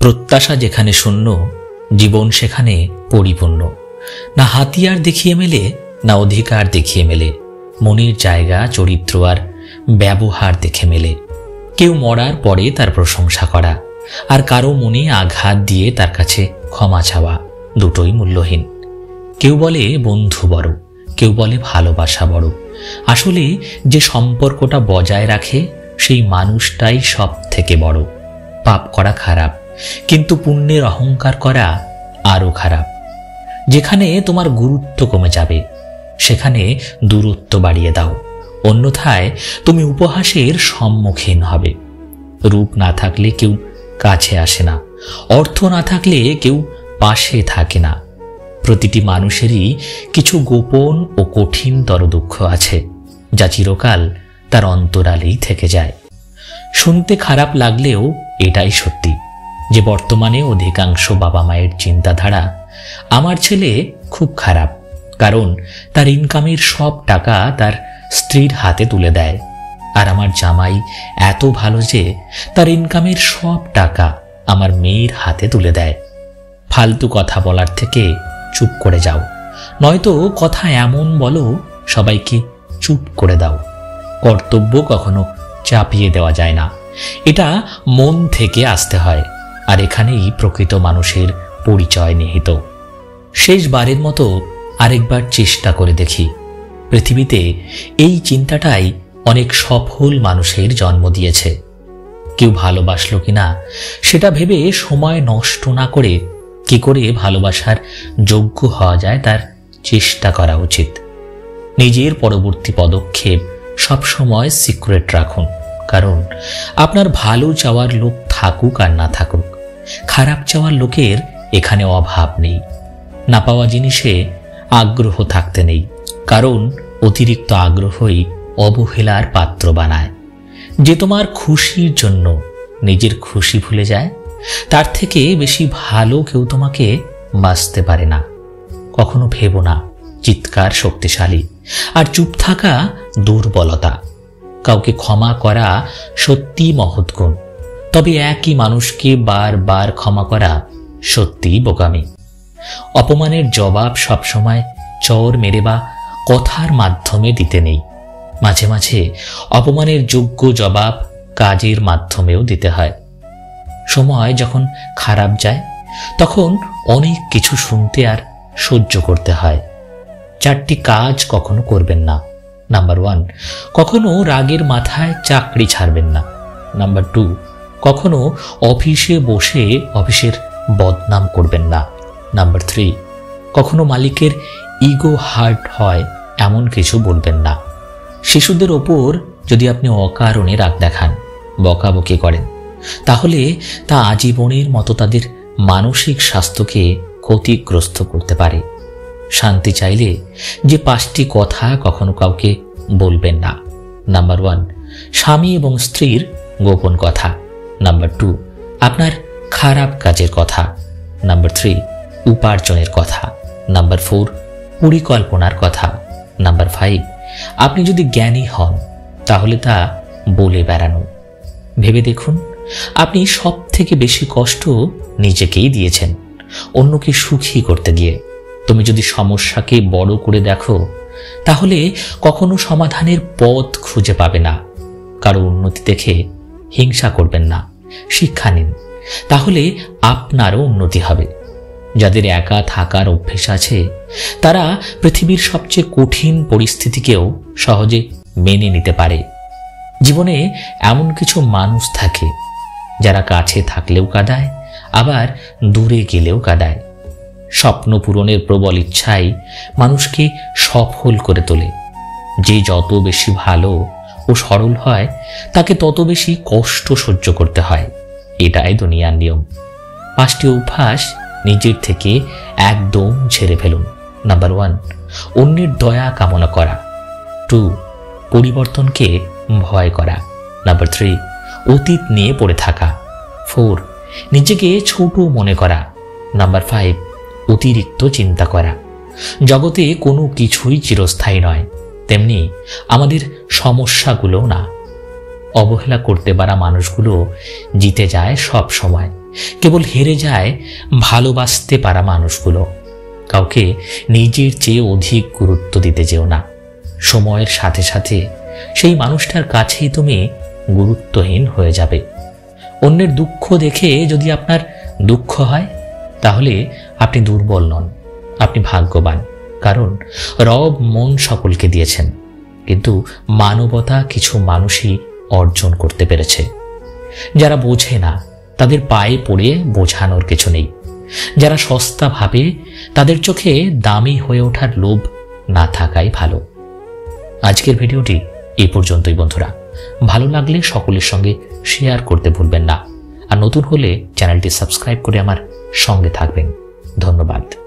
প্রত্যাশা যেখানে শূন্য, জীবন সেখানে পরিপূর্ণ। না হাতিয়ার দেখিয়ে মেলে, না অধিকার দেখিয়ে মেলে, মনের জায়গা, চরিত্র আর ব্যবহার দেখে মেলে। কেউ মরার পরে তার প্রশংসা করা, আর কারো মনে আঘাত দিয়ে তার কাছে ক্ষমা চাওয়া, দুটোই মূল্যহীন। কেউ বলে বন্ধু বড়, কেউ বলে ভালোবাসা বড়। আসলে যে সম্পর্কটা বজায় রাখে সেই মানুষটাই সব থেকে বড়। পাপ করা খারাপ, কিন্তু পুণ্যের অহংকার করা আরো খারাপ। যেখানে তোমার গুরুত্ব কমে যাবে সেখানে দূরত্ব বাড়িয়ে দাও, অন্যথায় তুমি উপহাসের সম্মুখীন হবে। রূপ না থাকলে কেউ কাছে আসে না, অর্থ না থাকলে কেউ পাশে থাকে না। প্রতিটি মানুষেরই কিছু গোপন ও কঠিনতর দুঃখ আছে, যা চিরকাল তার অন্তরালেই থেকে যায়। শুনতে খারাপ লাগলেও এটাই সত্যি যে বর্তমানে অধিকাংশ বাবা মায়ের চিন্তাধারা, আমার ছেলে খুব খারাপ, কারণ তার ইনকামের সব টাকা তার স্ত্রীর হাতে তুলে দেয়, আর আমার জামাই এত ভালো যে তার ইনকামের সব টাকা আমার মেয়ের হাতে তুলে দেয়। ফালতু কথা বলার থেকে চুপ করে যাও, নয়তো কথা এমন বলো সবাইকে চুপ করে দাও। কর্তব্য কখনো চাপিয়ে দেওয়া যায় না, এটা মন থেকে আসতে হয়, আর এখানেই প্রকৃত মানুষের পরিচয় নিহিত। শেষবারের মতো আরেকবার চেষ্টা করে দেখি। পৃথিবীতে এই চিন্তাটাই অনেক সফল মানুষের জন্ম দিয়েছে। কেউ ভালোবাসলো কিনা সেটা ভেবে সময় নষ্ট না করে কি করে ভালোবাসার যোগ্য হওয়া যায় তার চেষ্টা করা উচিত। নিজের পরবর্তী পদক্ষেপ সবসময় সিক্রেট রাখুন, কারণ আপনার ভালো চাওয়ার লোক থাকুক আর না থাকুক, খারাপ চাওয়ার লোকের এখানে অভাব নেই। না পাওয়া জিনিসে আগ্রহ থাকতে নেই, কারণ অতিরিক্ত আগ্রহই অবহেলার পাত্র বানায়। যে তোমার খুশির জন্য নিজের খুশি ভুলে যায়, তার থেকে বেশি ভালো কেউ তোমাকে বাঁচতে পারে না। কখনো ভেবো না চিৎকার শক্তিশালী আর চুপ থাকা দুর্বলতা। কাউকে ক্ষমা করা সত্যি মহৎ গুণ, তবে একই মানুষকে বারবার ক্ষমা করা সত্যিই বোকামি। অপমানের জবাব সবসময় চর মেরে বা কথার মাধ্যমে দিতে নেই, মাঝে মাঝে অপমানের যোগ্য জবাব কাজের মাধ্যমেও দিতে হয়। সময় যখন খারাপ যায় তখন অনেক কিছু শুনতে আর সহ্য করতে হয়। 4টি কাজ কখনো করবেন না। নাম্বার 1, কখনো রাগের মাথায় চাকরি ছাড়বেন না। নাম্বার 2, কখনো অফিসে বসে অফিসের বদনাম করবেন না। নাম্বার 3, কখনো মালিকের ইগো হার্ট হয় এমন কিছু বলবেন না। শিশুদের ওপর যদি আপনি অকারণে রাগ দেখান, বকাবকি করেন, তাহলে তা আজীবনের মতো তাদের মানসিক স্বাস্থ্যকে ক্ষতিগ্রস্ত করতে পারে। শান্তি চাইলে যে 5টি কথা কখনো কাউকে বলবেন না। নাম্বার 1, স্বামী এবং স্ত্রীর গোপন কথা। নাম্বার 2, আপনার খারাপ কাজের কথা। নাম্বার 3, উপার্জনের কথা। নাম্বার 4, পরিকল্পনার কথা। নাম্বার 5, আপনি যদি জ্ঞানী হন তাহলে তা বলে বেড়ানো। ভেবে দেখুন, আপনি সব থেকে বেশি কষ্ট নিজেকেই দিয়েছেন অন্যকে সুখী করতে গিয়ে। তুমি যদি সমস্যাকে বড় করে দেখো তাহলে কখনো সমাধানের পথ খুঁজে পাবে না। কারো উন্নতি দেখে হিংসা করবেন না, শিক্ষা নিন, তাহলে আপনারও উন্নতি হবে। যাদের একা থাকার অভ্যেস আছে তারা পৃথিবীর সবচেয়ে কঠিন পরিস্থিতিকেও সহজে মেনে নিতে পারে। জীবনে এমন কিছু মানুষ থাকে যারা কাছে থাকলেও কাঁদায়, আবার দূরে গেলেও কাঁদায়। স্বপ্ন পূরণের প্রবল ইচ্ছাই মানুষকে সফল করে তোলে। যে যত বেশি ভালো ও সরল হয় তাকে তত বেশি কষ্ট সহ্য করতে হয়। এটাই দুনিয়ার নিয়ম। 5টি অভ্যাস নিজের থেকে একদম ছেড়ে ফেলুন। নাম্বার 1, অন্যের দয়া কামনা করা। 2, পরিবর্তনকে ভয় করা। নাম্বার 3, অতীত নিয়ে পড়ে থাকা। 4, নিজেকে ছোট মনে করা। নাম্বার 5, অতিরিক্ত চিন্তা করা। জগতে কোনো কিছুই চিরস্থায়ী নয়, তেমনি আমাদের সমস্যাগুলোও না। অবহেলা করতে পারা মানুষগুলো জিতে যায় সব সময়, কেবল হেরে যায় ভালোবাসতে পারা মানুষগুলো। কাউকে নিজের চেয়ে অধিক গুরুত্ব দিতে যেও না। সময়ের সাথে সাথে সেই মানুষটার কাছেই তুমি গুরুত্বহীন হয়ে যাবে। অন্যের দুঃখ দেখে যদি আপনার দুঃখ হয়, তাহলে আপনি দুর্বল নন, আপনি ভাগ্যবান। কারণ রব মন সকলকে দিয়েছেন, কিন্তু মানবতা কিছু মানুষই অর্জন করতে পেরেছে। যারা বোঝে না তাদের পায়ে পড়ে বোঝানোর কিছু নেই। যারা সস্তা ভাবে তাদের চোখে দামি হয়ে ওঠার লোভ না থাকাই ভালো। আজকের ভিডিওটি এই পর্যন্তই বন্ধুরা। ভালো লাগলে সকলের সঙ্গে শেয়ার করতে ভুলবেন না। আর নতুন হলে চ্যানেলটি সাবস্ক্রাইব করে আমার সঙ্গে থাকবেন। ধন্যবাদ।